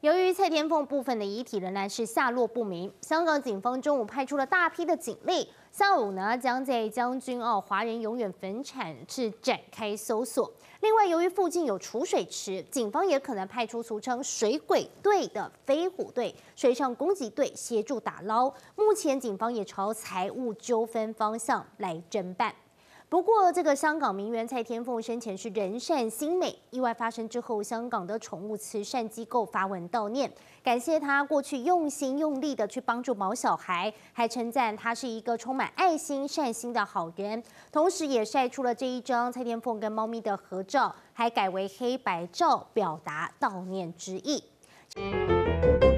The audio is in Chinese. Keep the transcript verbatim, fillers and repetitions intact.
由于蔡天凤部分的遗体仍然是下落不明，香港警方中午派出了大批的警力，下午呢将在将军澳华人永远坟场是展开搜索。另外，由于附近有储水池，警方也可能派出俗称水鬼队的飞虎队、水上攻击队协助打捞。目前警方也朝财务纠纷方向来侦办。 不过，这个香港名媛蔡天凤生前是人善心美，意外发生之后，香港的宠物慈善机构发文悼念，感谢她过去用心用力的去帮助毛小孩，还称赞她是一个充满爱心、善心的好人。同时，也晒出了这一张蔡天凤跟猫咪的合照，还改为黑白照，表达悼念之意。